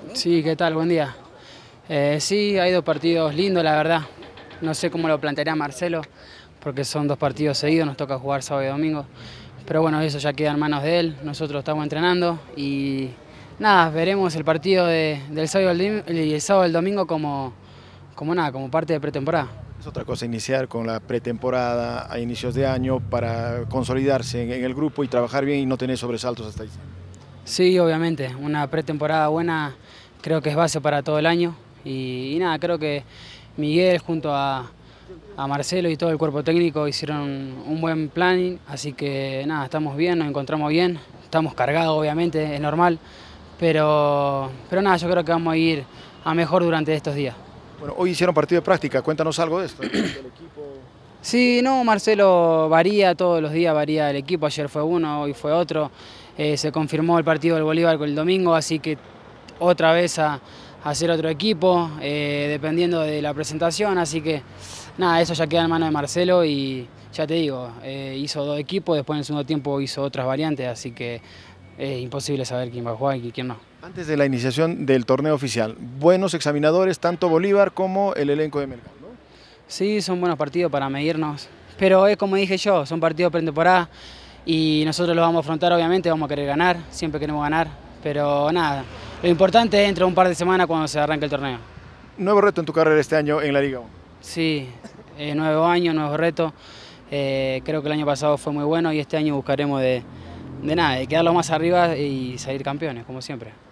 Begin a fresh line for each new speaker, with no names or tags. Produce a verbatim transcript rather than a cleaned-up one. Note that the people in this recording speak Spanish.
Sí, ¿qué tal? Buen día. Eh, sí, ha ido partidos lindos, la verdad. No sé cómo lo plantearía Marcelo, porque son dos partidos seguidos, nos toca jugar sábado y domingo. Pero bueno, eso ya queda en manos de él, nosotros estamos entrenando y nada, veremos el partido de- del sábado y el, dim- y el sábado y el domingo como, como nada, como parte de pretemporada.
Es otra cosa iniciar con la pretemporada a inicios de año para consolidarse en, en el grupo y trabajar bien y no tener sobresaltos hasta ahí.
Sí, obviamente, una pretemporada buena creo que es base para todo el año y, y nada, creo que Miguel junto a, a Marcelo y todo el cuerpo técnico hicieron un, un buen planning, así que nada, estamos bien, nos encontramos bien, estamos cargados obviamente, es normal, pero, pero nada, yo creo que vamos a ir a mejor durante estos días.
Bueno, hoy hicieron partido de práctica, cuéntanos algo de esto. Del equipo.
Sí, no, Marcelo varía todos los días, varía el equipo, ayer fue uno, hoy fue otro, eh, se confirmó el partido del Bolívar el domingo, así que otra vez a, a hacer otro equipo, eh, dependiendo de la presentación, así que nada, eso ya queda en manos de Marcelo y ya te digo, eh, hizo dos equipos, después en el segundo tiempo hizo otras variantes, así que es imposible saber quién va a jugar y quién no.
Antes de la iniciación del torneo oficial, buenos examinadores, tanto Bolívar como el elenco de Melgar, ¿no?
Sí, son buenos partidos para medirnos, pero es como dije yo, son partidos pretemporada y nosotros los vamos a afrontar obviamente, vamos a querer ganar, siempre queremos ganar, pero nada, lo importante es dentro de un par de semanas cuando se arranque el torneo.
Nuevo reto en tu carrera este año en la Liga uno.
Sí, eh, nuevo año, nuevo reto, eh, creo que el año pasado fue muy bueno y este año buscaremos de, de nada, de quedarlo más arriba y salir campeones, como siempre.